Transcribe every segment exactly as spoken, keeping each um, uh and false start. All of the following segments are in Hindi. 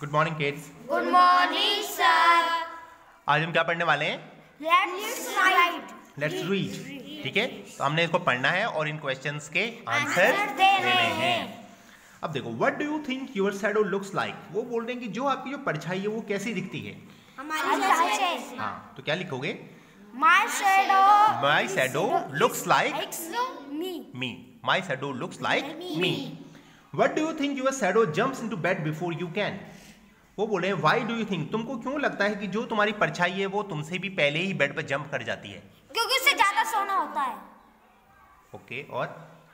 Good morning kids. Good morning sir. आज हम क्या पढ़ने वाले हैं? Let's write. Let's read. ठीक है, तो हमने इसको पढ़ना है और इन क्वेश्चंस के आंसर देने हैं। अब देखो, what do you think your shadow looks like? वो बोल रहे हैं कि जो आपकी जो परछाई है वो कैसी दिखती है? हमारी। हाँ, तो क्या लिखोगे? My shadow my shadow looks like me. Me. My shadow looks like me. What do you think your shadow jumps into bed before you can? वो बोले व्हाई डू यू थिंक, तुमको क्यों लगता है कि जो तुम्हारी परछाई है वो तुमसे भी पहले ही बेड पर जंप कर जाती है? क्योंकि उससे ज्यादा सोना होता है। ओके, और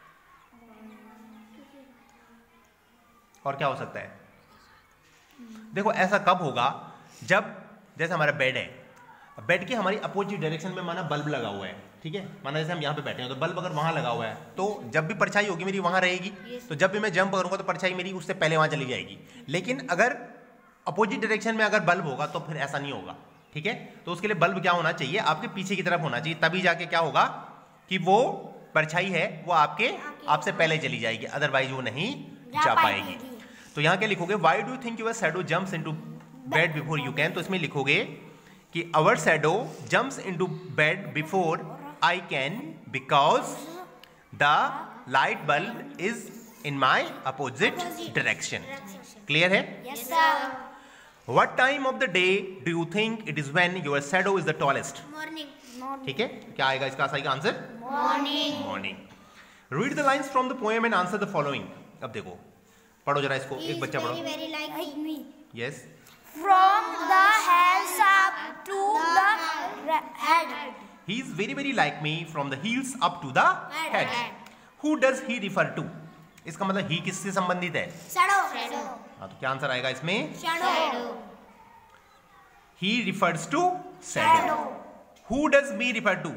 और क्या हो सकता है? देखो, ऐसा कब होगा जब जैसे हमारा बेड है, बेड के हमारी अपोजिट डायरेक्शन में माना बल्ब लगा हुआ है, ठीक है, माना जैसे हम यहाँ पे बैठे हैं तो बल्ब अगर वहां लगा हुआ है तो जब भी परछाई होगी मेरी वहां रहेगी, तो जब भी मैं जंप करूंगा तो परछाई मेरी उससे पहले वहां चली जाएगी। लेकिन अगर अपोजिट डायरेक्शन में अगर बल्ब होगा तो फिर ऐसा नहीं होगा। ठीक है, तो उसके लिए बल्ब क्या होना चाहिए? आपके पीछे की तरफ होना चाहिए, तभी जाके क्या होगा कि वो परछाई है वो आपके आपसे पहले चली जाएगी, अदरवाइज वो नहीं जा पाएगी। तो यहाँ क्या लिखोगे? Why do you think your shadow jumps into bed before you can? तो इसमें लिखोगे कि our shadow jumps into bed before I can because the light bulb is in my opposite direction. Clear है? Yes sir. What time of the day do you think it is when your shadow is the tallest? Morning. ठीक है, क्या आएगा इसका सही answer? Morning. Morning. Read the lines from the poem and answer the following. अब देखो, पढ़ो जरा इसको, एक बच्चा पढ़ो। Very like me. Yes. From the heels up to the head. He is very very like me from the heels up to the head. Who does he refer to? इसका मतलब ही किससे संबंधित है? Shadow. हाँ, तो क्या आंसर आएगा इसमें? Shadow. He refers to shadow. Who does me refer to?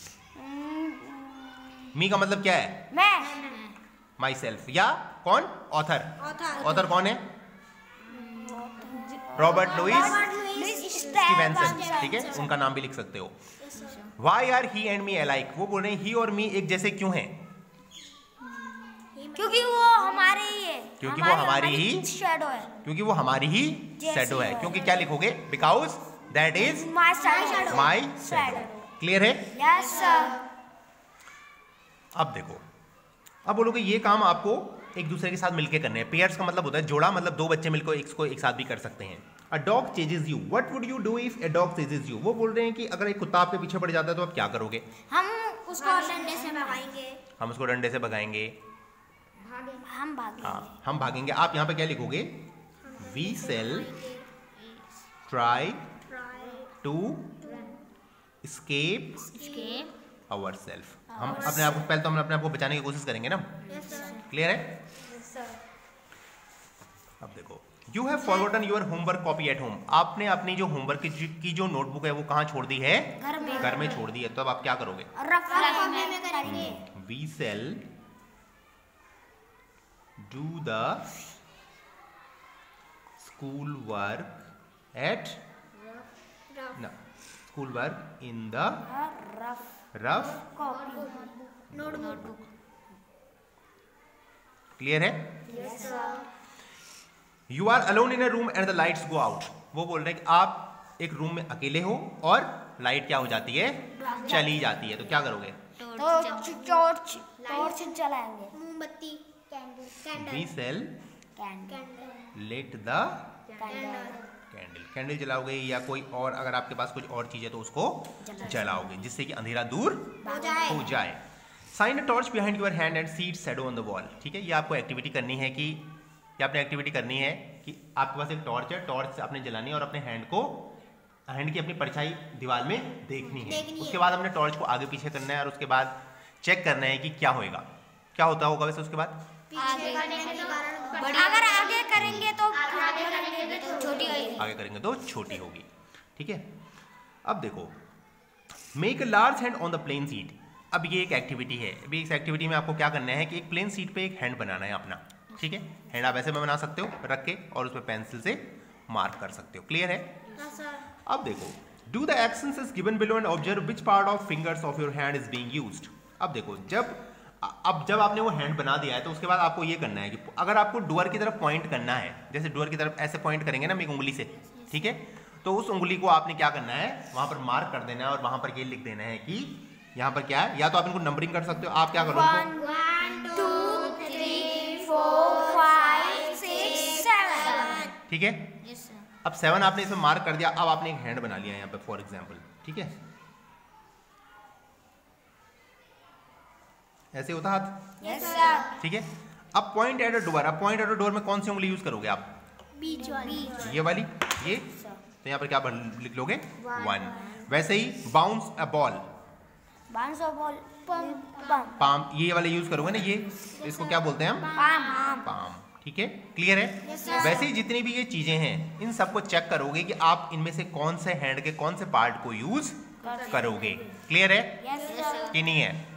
मी का मतलब क्या है? मैं। माई सेल्फ, या कौन? ऑथर। ऑथर कौन है? Robert Louis Stevenson. ठीक है, उनका नाम भी लिख सकते हो। Why are he and me alike? वो बोल रहे हैं ही और मी एक जैसे क्यों हैं? क्योंकि वो हमारे ही है। क्योंकि वो हमारी ही शैडो है। क्योंकि वो हमारी ही शैडो है। क्योंकि क्या लिखोगे? Because that is my shadow. My shadow. Clear है? Yes sir. अब देखो, अब बोलोगे ये काम आपको एक दूसरे के साथ मिलकर करने हैं। पेयर्स का मतलब होता है जोड़ा, मतलब दो बच्चे मिलकर इसको एक साथ भी कर सकते हैं। A dog chases you, what would you do if a dog chases you? वो बोल रहे हैं कि अगर एक कुत्ता आपके पीछे पड़ जाता है तो आप क्या करोगे? हम उसको डंडे से भगाएंगे। हम उसको डंडे से भगाएंगे। हम भागेंगे। हाँ, हम भागेंगे। आप यहाँ पे क्या लिखोगे? We shall try to escape our self. हम अपने आप को पहले तो हम अपने आप को बचाने की कोशिश करेंगे ना। क्लियर है? अब देखो, you have forgotten your homework copy at home. आपने अपनी जो होमवर्क की, की जो नोटबुक है वो कहाँ छोड़ दी है? घर में। घर में छोड़ दी है। तो अब आप क्या करोगे? रफ में करेंगे। We shall do the school work at no school work in the rough rough copy notebook. Clear है? Yes sir. You are alone in a room and the lights go out. वो बोल रहे हैं कि आप एक रूम में अकेले हो और लाइट क्या हो जाती है? चली जाती है। तो क्या करोगे? तो टॉर्च टॉर्च जलाएंगे। मोमबत्ती। We shall light the candle. Candle जलाओगे या कोई और, अगर आपके पास कुछ और चीज है तो उसको जलाओगे जिससे कि अंधेरा दूर हो जाए, हो जाए। Shine a torch behind your hand and see its shadow on the wall. ठीक है, ये आपको एक्टिविटी करनी है कि क्या आपने एक्टिविटी करनी है कि आपके पास एक टॉर्च है, टॉर्च से आपने जलानी है और अपने हैंड को हैंड की अपनी परछाई दीवार में देखनी है। उसके बाद हमने टॉर्च को आगे पीछे करना है और उसके बाद चेक करना है कि क्या होएगा, क्या होता होगा वैसे उसके बाद। आगे अगर आगे करेंगे तो छोटी होगी, आगे करेंगे तो छोटी होगी। ठीक है, अब देखो, make a large hand on the plain sheet. अब ये एक एक्टिविटी है। अभी इस एक्टिविटी में आपको क्या करना है कि एक प्लेन सीट पे एक हैंड बनाना है अपना। ठीक है, हैंड आप ऐसे में बना सकते हो रख के और उस पर पेंसिल से मार्क कर सकते हो। क्लियर है? अब देखो, do the actions is given below and observe which part of fingers of your hand is being used. अब देखो, जब अब जब आपने वो हैंड बना दिया है तो उसके बाद आपको ये करना है कि अगर आपको डुअर की तरफ पॉइंट करना है, जैसे डुअर की तरफ ऐसे पॉइंट करेंगे ना एक उंगली से, ठीक है, तो उस उंगली को आपने क्या करना है, वहां पर मार्क कर देना है और वहां पर ये लिख देना है कि यहाँ पर क्या है। या तो आप इनको नंबरिंग कर सकते हो, आप क्या करो, ठीक है। अब सेवन आपने इसमें मार्क कर दिया, अब आपने एक हैंड बना लिया यहाँ पे फॉर एग्जाम्पल, ठीक है, ऐसे होता हाथ, yes, sir. ठीक है। अब पॉइंट एट अ डोर, अब पॉइंट एट अ डोर में कौन सी उंगली यूज करोगे आप, बीच वाली, ये वाली, ये, तो यहाँ पर क्या लिख लोगे, वन। वैसे ही bounce a ball, bounce a ball, palm, ये वाले यूज करोगे ना, ये इसको क्या बोलते हैं हम, पाम, पाम, ठीक है, क्लियर है। yes, वैसे ही जितनी भी ये चीजें हैं इन सबको चेक करोगे कि आप इनमें से कौन से हैंड के कौन से पार्ट को यूज करोगे, क्लियर है yes, कि नहीं है।